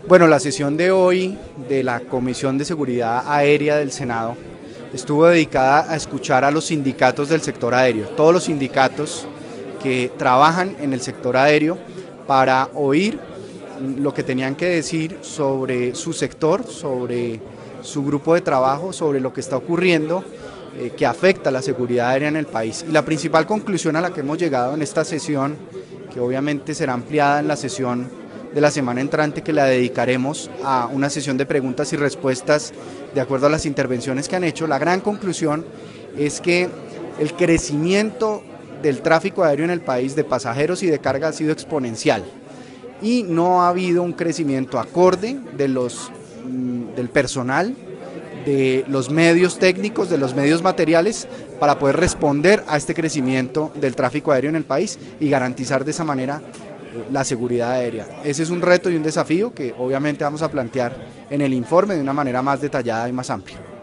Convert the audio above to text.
Bueno, la sesión de hoy de la Comisión de Seguridad Aérea del Senado estuvo dedicada a escuchar a los sindicatos del sector aéreo, todos los sindicatos que trabajan en el sector aéreo, para oír lo que tenían que decir sobre su sector, sobre su grupo de trabajo, sobre lo que está ocurriendo que afecta la seguridad aérea en el país. Y la principal conclusión a la que hemos llegado en esta sesión, que obviamente será ampliada en la sesión de la semana entrante, que la dedicaremos a una sesión de preguntas y respuestas de acuerdo a las intervenciones que han hecho, la gran conclusión es que el crecimiento del tráfico aéreo en el país de pasajeros y de carga ha sido exponencial y no ha habido un crecimiento acorde del personal, de los medios técnicos, de los medios materiales para poder responder a este crecimiento del tráfico aéreo en el país y garantizar de esa manera la seguridad aérea. Ese es un reto y un desafío que obviamente vamos a plantear en el informe de una manera más detallada y más amplia.